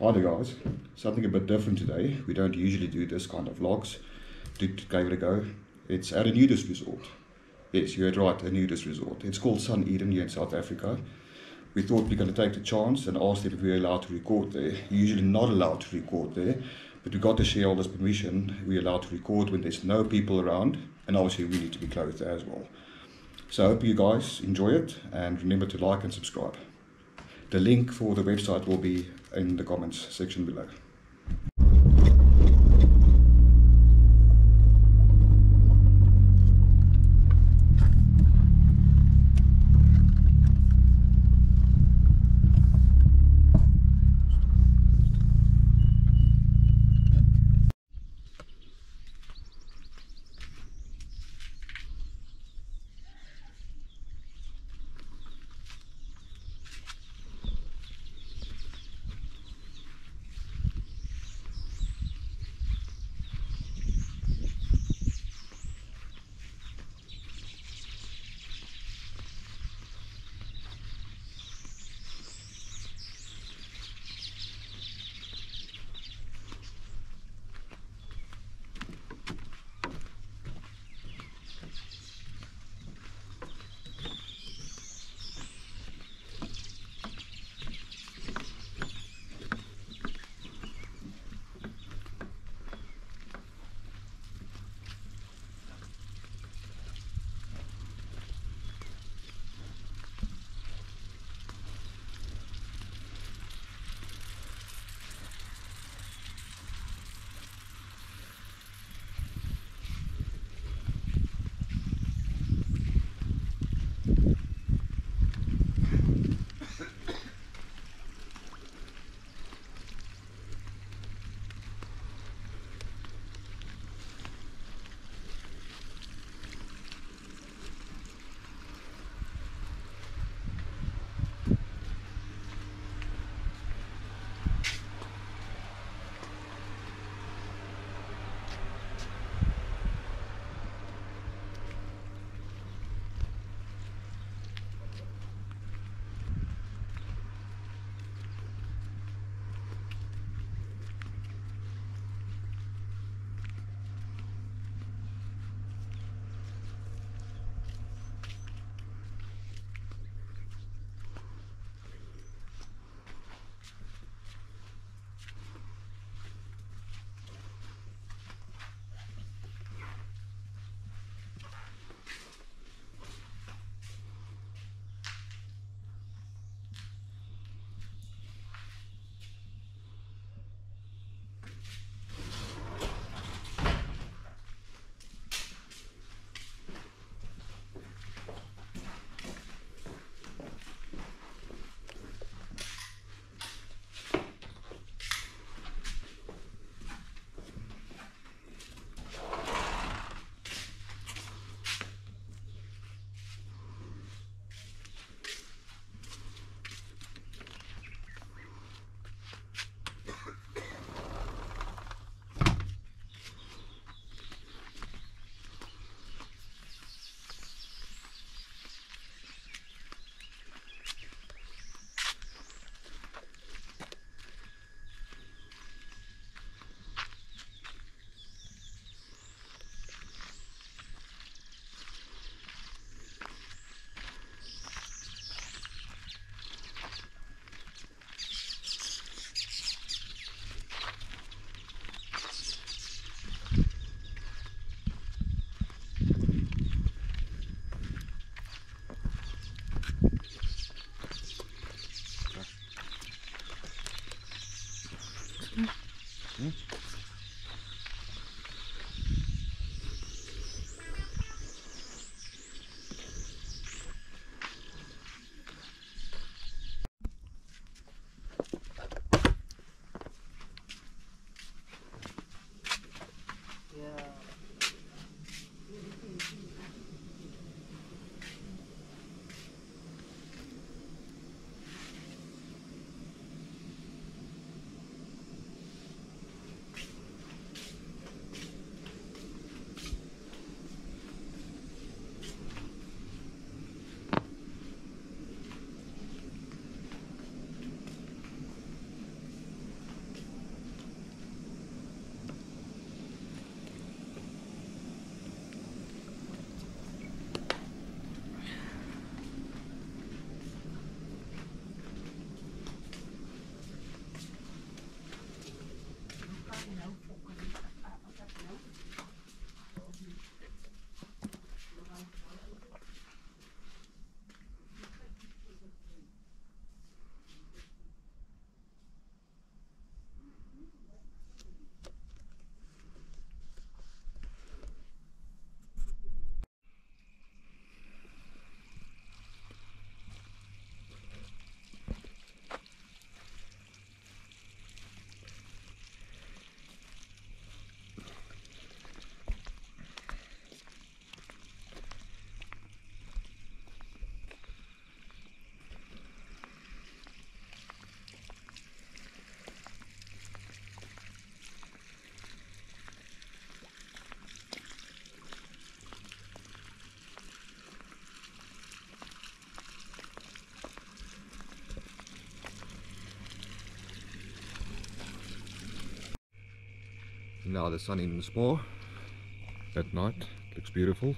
Hi there guys, something a bit different today. We don't usually do this kind of vlogs. Gave it a go. It's at a nudist resort. Yes, you heard right, a nudist resort. It's called Suneden here in South Africa. We thought we're going to take the chance and ask them if we're allowed to record there. You're usually not allowed to record there, but we got the shareholders' permission. We're allowed to record when there's no people around, and obviously we need to be clothed there as well. So I hope you guys enjoy it, and remember to like and subscribe. The link for the website will be in the comments section below. Now the suneden spa at night. Looks beautiful.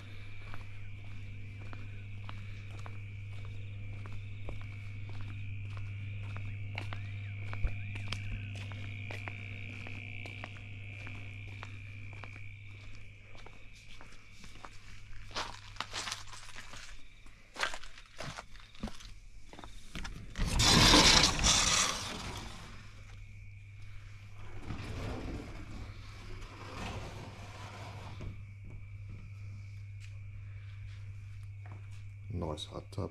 Nice hot tub.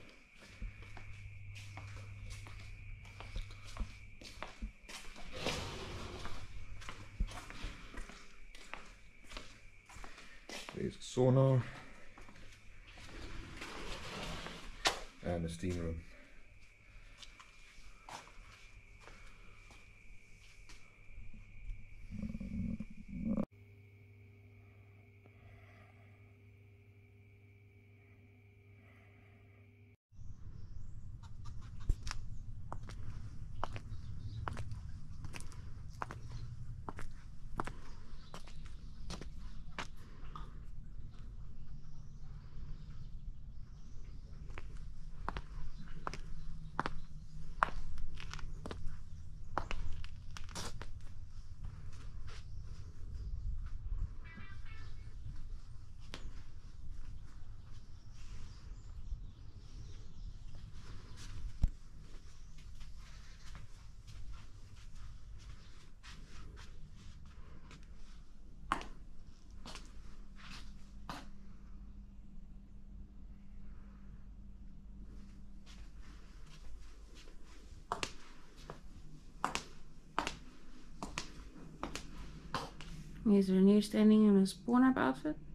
There's a sauna and a steam room. Is there a new standing in a spawn-up outfit?